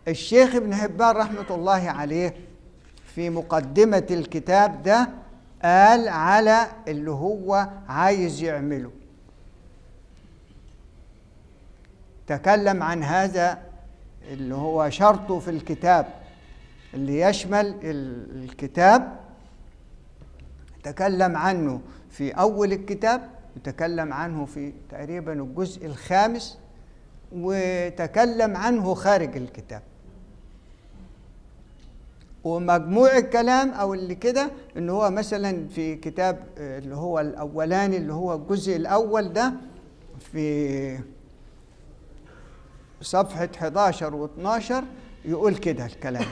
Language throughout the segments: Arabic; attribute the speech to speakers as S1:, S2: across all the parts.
S1: الشيخ ابن حبان رحمة الله عليه في مقدمة الكتاب ده قال على اللي هو عايز يعمله، تكلم عن هذا اللي هو شرطه في الكتاب اللي يشمل الكتاب، تكلم عنه في أول الكتاب، وتكلم عنه في تقريبا الجزء الخامس، وتكلم عنه خارج الكتاب. ومجموع الكلام أو اللي كده إن هو مثلا في كتاب اللي هو الأولاني اللي هو الجزء الأول ده في صفحة 11 و12 يقول كده الكلام: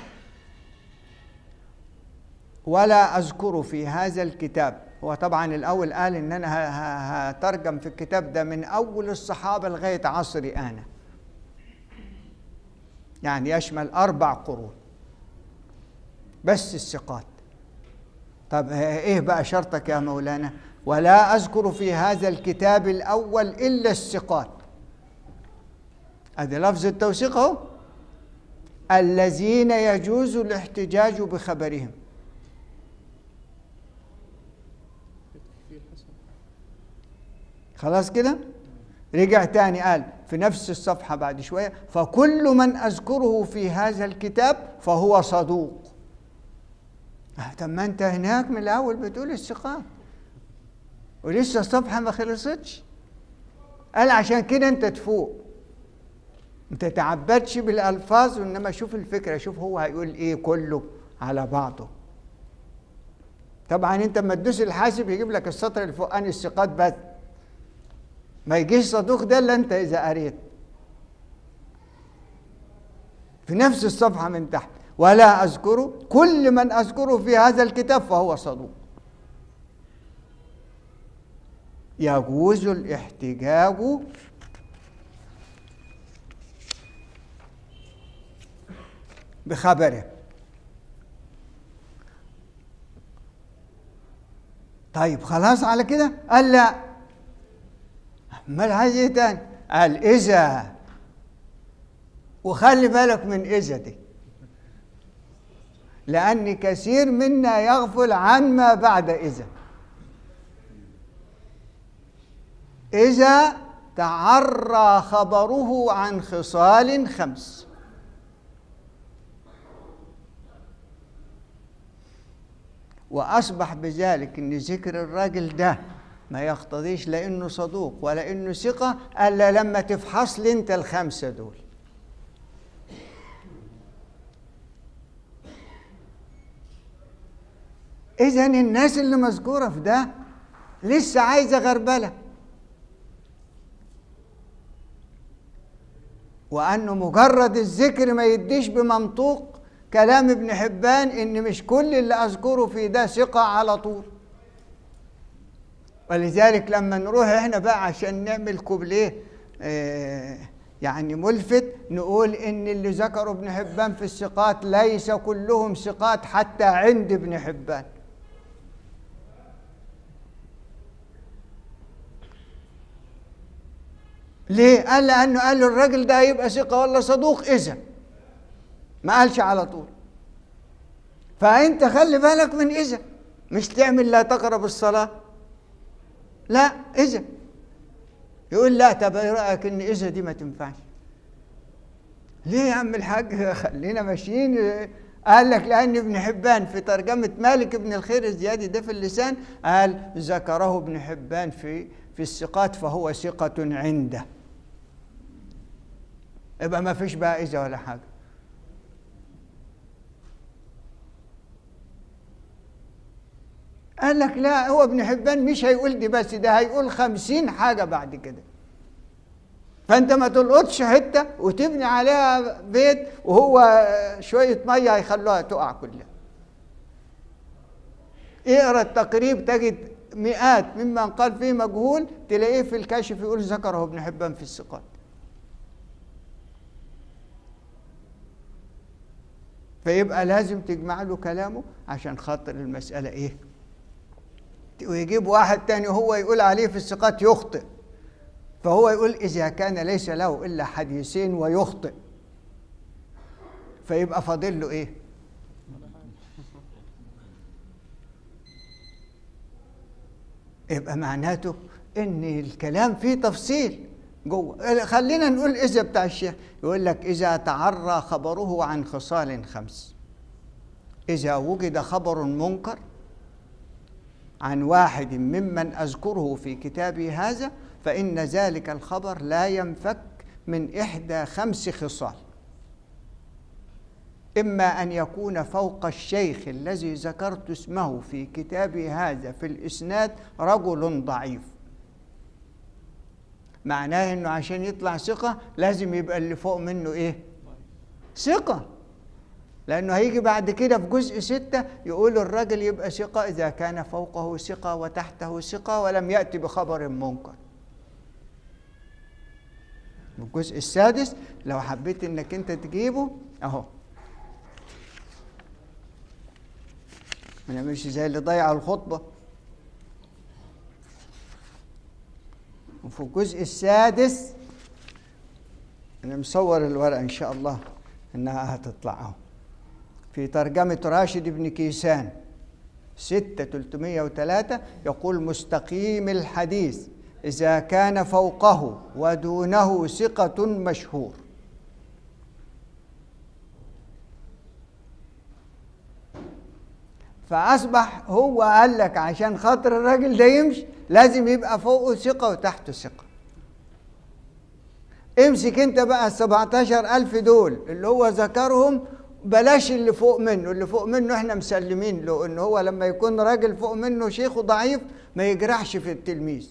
S1: ولا أذكر في هذا الكتاب. هو طبعا الأول قال إن أنا هترجم في الكتاب ده من أول الصحابة لغاية عصري أنا، يعني يشمل 4 قرون بس الثقات. طب إيه بقى شرطك يا مولانا؟ ولا أذكر في هذا الكتاب الأول إلا الثقات. هذا لفظ التوثيق اهو، الذين يجوز الاحتجاج بخبرهم. خلاص كده؟ رجع تاني قال في نفس الصفحة بعد شوية: فكل من أذكره في هذا الكتاب فهو صدوق. طب ما أنت هناك من الأول بتقول الثقات ولسه الصفحة ما خلصتش. قال عشان كده أنت تفوق، ما تتعبدش بالألفاظ، وإنما شوف الفكرة، شوف هو هيقول إيه كله على بعضه. طبعا أنت لما تدوس الحاسب يجيب لك السطر الفوقاني الثقات بس، ما يجيش صدوق ده إلا أنت إذا قريت في نفس الصفحة من تحت: ولا أذكره، كل من أذكره في هذا الكتاب فهو صدوق يجوز الاحتجاج بخبره. طيب خلاص على كده؟ قال لا، امال عايز ايه تاني؟ قال إذا، وخلي بالك من إذا دي، لأن كثير منا يغفل عن ما بعد إذا. إذا تعرى خبره عن خصال 5، وأصبح بذلك إن ذكر الراجل ده ما يقتضيش لأنه صدوق ولا إنه ثقة إلا لما تفحص لي أنت ال5 دول. إذن الناس اللي مذكورة في ده لسه عايزة غربلة، وأنه مجرد الذكر ما يديش بمنطوق كلام ابن حبان إن مش كل اللي أذكره في ده ثقة على طول. ولذلك لما نروح إحنا بقى عشان نعمل كوبليه يعني ملفت، نقول إن اللي ذكروا ابن حبان في الثقات ليس كلهم ثقات حتى عند ابن حبان. ليه؟ قال لأنه قال له الراجل ده هيبقى ثقة ولا صدوق إذا، ما قالش على طول. فأنت خلي بالك من إذا، مش تعمل لا تقرب الصلاة، لا إذا. يقول لا، طب إيه رأيك إن إذا دي ما تنفعش؟ ليه يا عم الحاج؟ خلينا ماشيين. قال لك لأن ابن حبان في ترجمة مالك بن الخير الزيادي ده في اللسان قال ذكره ابن حبان في الثقات فهو ثقة عنده، يبقى ما فيش بقى إذا ولا حاجة. قال لك لا، هو ابن حبان مش هيقول دي بس، ده هيقول 50 حاجة بعد كده. فأنت ما تلقطش حتة وتبني عليها بيت وهو شوية مية هيخلوها تقع كلها. اقرا التقريب تجد مئات ممن قال فيه مجهول، تلاقيه في الكاشف يقول ذكره ابن حبان في الثقات. فيبقى لازم تجمع له كلامه عشان خاطر المسألة ايه؟ ويجيب واحد تاني هو يقول عليه في الثقات يخطئ، فهو يقول إذا كان ليس له إلا حديثين ويخطئ، فيبقى فاضل له ايه؟ يبقى معناته ان الكلام فيه تفصيل جوه. خلينا نقول اذا بتاع الشيخ يقول لك اذا تعرى خبره عن خصال 5، اذا وجد خبر منكر عن واحد ممن اذكره في كتابي هذا فان ذلك الخبر لا ينفك من إحدى 5 خصال: إما أن يكون فوق الشيخ الذي ذكرت اسمه في كتابي هذا في الإسناد رجل ضعيف، معناه إنه عشان يطلع ثقة لازم يبقى اللي فوق منه إيه؟ ثقة، لأنه هيجي بعد كده في جزء 6 يقول الرجل يبقى ثقة إذا كان فوقه ثقة وتحته ثقة ولم يأتي بخبر منكر. الجزء السادس لو حبيت إنك أنت تجيبه أهو، ما نعملش زي اللي ضيع الخطبة. وفي الجزء السادس أنا مصور الورقة إن شاء الله إنها هتطلع أهو، في ترجمة راشد بن كيسان 6/303 يقول: مستقيم الحديث إذا كان فوقه ودونه ثقة مشهور. فأصبح هو قال لك عشان خاطر الراجل ده يمشي لازم يبقى فوقه ثقة وتحته ثقة. امسك انت بقى 17,000 دول اللي هو ذكرهم، بلاش اللي فوق منه، اللي فوق منه احنا مسلمين له ان هو لما يكون راجل فوق منه شيخه ضعيف ما يجرحش في التلميذ،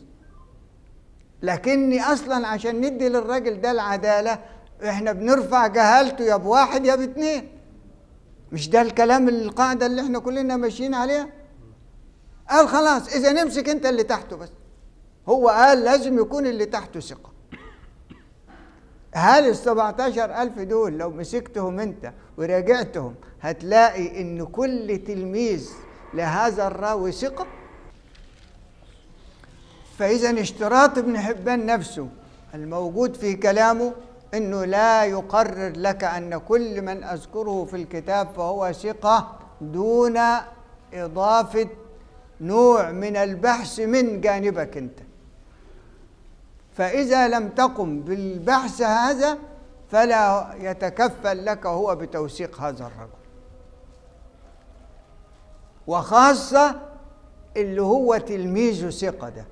S1: لكني اصلا عشان ندي للراجل ده العدالة احنا بنرفع جهالته يا بواحد يا باتنين. مش ده الكلام القاعدة اللي احنا كلنا ماشيين عليها؟ قال خلاص اذا نمسك انت اللي تحته بس. هو قال لازم يكون اللي تحته ثقة. هل 17,000 دول لو مسكتهم انت وراجعتهم هتلاقي ان كل تلميذ لهذا الراوي ثقة؟ فإذا اشتراط ابن حبان نفسه الموجود في كلامه انه لا يقرر لك ان كل من اذكره في الكتاب فهو ثقة دون اضافة نوع من البحث من جانبك انت. فإذا لم تقم بالبحث هذا فلا يتكفل لك هو بتوثيق هذا الرجل، وخاصة اللي هو تلميذه ثقة ده.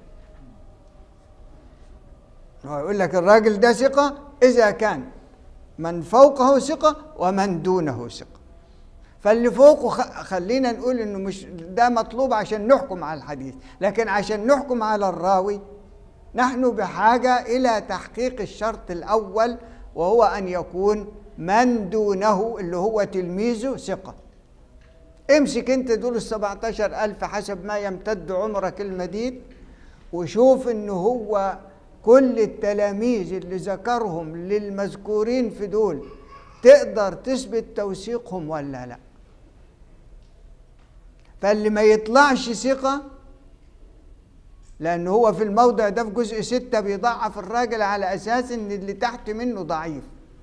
S1: هو يقول لك الراجل ده ثقة إذا كان من فوقه ثقة ومن دونه ثقة. فاللي فوقه خلينا نقول إنه مش ده مطلوب عشان نحكم على الحديث، لكن عشان نحكم على الراوي نحن بحاجة إلى تحقيق الشرط الأول، وهو أن يكون من دونه اللي هو تلميذه ثقة. امسك انت دول 17,000 حسب ما يمتد عمرك المديد وشوف انه هو كل التلاميذ اللي ذكرهم للمذكورين في دول تقدر تثبت توثيقهم ولا لا. فاللي ما يطلعش ثقة، لأن هو في الموضع ده في جزء 6 بيضعف الراجل على أساس إن اللي تحت منه ضعيف.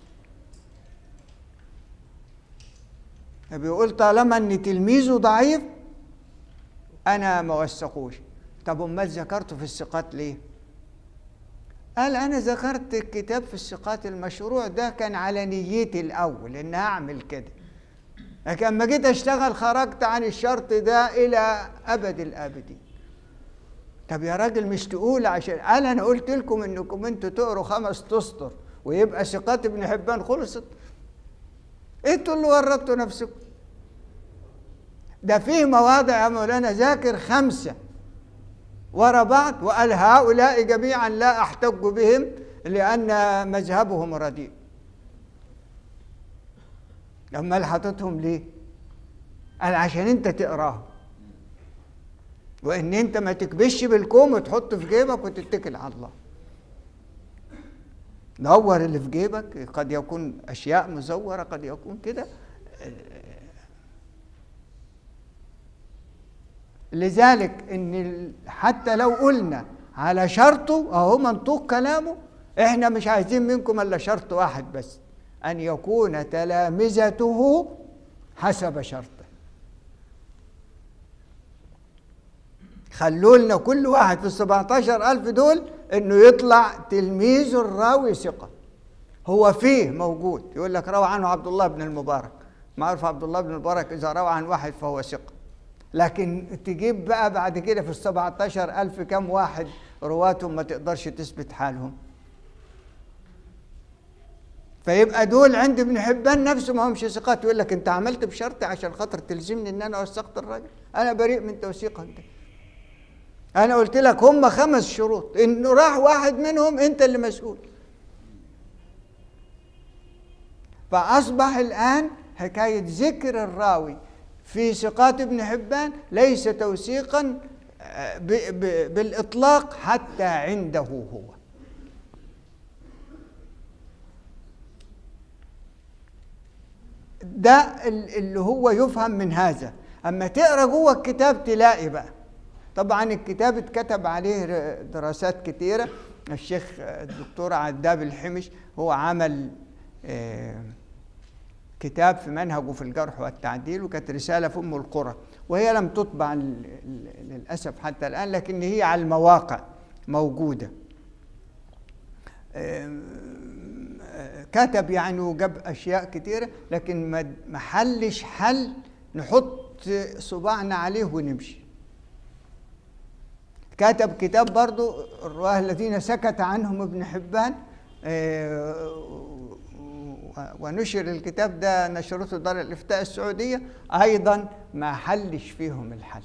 S1: بيقول طالما إن تلميذه ضعيف أنا ما وثقوش. طب أمال ذكرته في الثقات ليه؟ قال أنا ذكرت الكتاب في الثقات المشروع ده كان على نيتي الأول إن هعمل كده، لكن لما جيت أشتغل خرجت عن الشرط ده إلى أبد الآبدين. طب يا راجل مش تقول عشان قال أنا قلت لكم إنكم أنتوا تقروا 5 أسطر ويبقى ثقات ابن حبان خلصت؟ أنتوا اللي ورطتوا نفسكم. ده فيه مواضع يا مولانا ذاكر 5 ورا بعض وقال هؤلاء جميعا لا أحتج بهم لأن مذهبهم رديء. أمال حاططهم ليه؟ قال عشان أنت تقراهم، وإن أنت ما تكبش بالكوم وتحطه في جيبك وتتكل على الله. دور اللي في جيبك، قد يكون أشياء مزورة، قد يكون كده. لذلك إن حتى لو قلنا على شرطه أهو منطوق كلامه، إحنا مش عايزين منكم إلا شرط واحد بس، أن يكون تلامذته حسب شرطه. خلوا لنا كل واحد في ال17,000 دول إنه يطلع تلميذ الراوي ثقة. هو فيه موجود، يقول لك روى عنه عبد الله بن المبارك، معروف عبد الله بن المبارك إذا روى عن واحد فهو ثقة. لكن تجيب بقى بعد كده في ال17,000 كم واحد رواتهم ما تقدرش تثبت حالهم. فيبقى دول عند ابن حبان نفسه ما همش ثقات. يقول لك انت عملت بشرطي عشان خاطر تلزمني ان انا وثقت الراجل؟ انا بريء من توثيقك ده. انا قلت لك هم 5 شروط، انه راح واحد منهم انت اللي مسؤول. فاصبح الان حكايه ذكر الراوي في ثقات ابن حبان ليس توثيقا بالاطلاق حتى عنده هو. ده اللي هو يفهم من هذا. اما تقرا جوه الكتاب تلاقي بقى، طبعا الكتاب اتكتب عليه دراسات كتيره. الشيخ الدكتور عداب الحمش هو عمل كتاب في منهجه في الجرح والتعديل، وكانت رساله في القرى، وهي لم تطبع للاسف حتى الان، لكن هي على المواقع موجوده. كتب يعني وجاب اشياء كتيره، لكن ما حلش حل نحط صباعنا عليه ونمشي. كتب كتاب برضو الرواه الذين سكت عنهم ابن حبان، ونشر الكتاب ده، نشرته دار الافتاء السعوديه، ايضا ما حلش فيهم الحل.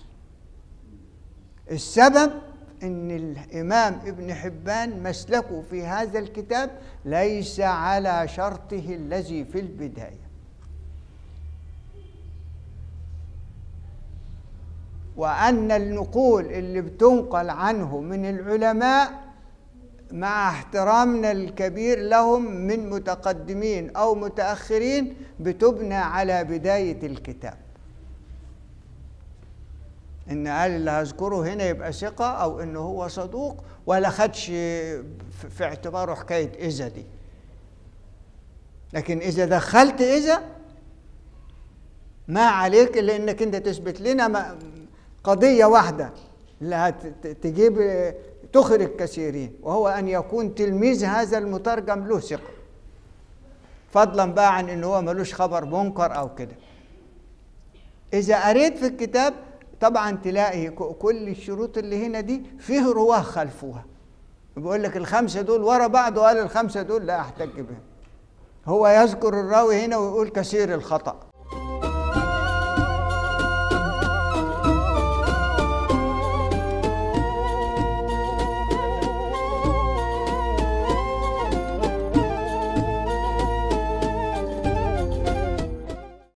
S1: السبب ان الامام ابن حبان مسلكه في هذا الكتاب ليس على شرطه الذي في البدايه، وان النقول اللي بتنقل عنه من العلماء مع احترامنا الكبير لهم من متقدمين او متاخرين بتبنى على بدايه الكتاب. إن قال اللي هذكره هنا يبقى ثقة أو إنه هو صدوق، ولا خدش في اعتباره حكاية إذا دي. لكن إذا دخلت إذا ما عليك إلا إنك أنت تثبت لنا قضية واحدة اللي تجيب تخرج كثيرين، وهو أن يكون تلميذ هذا المترجم له ثقة، فضلا بقى عن إنه هو ملوش خبر منكر أو كده. إذا قريت في الكتاب طبعا تلاقي كل الشروط اللي هنا دي فيه رواه خلفوها، بيقول لك ال5 دول ورا بعض، وقال ال5 دول لا احتج بهم. هو يذكر الراوي هنا ويقول كثير الخطأ،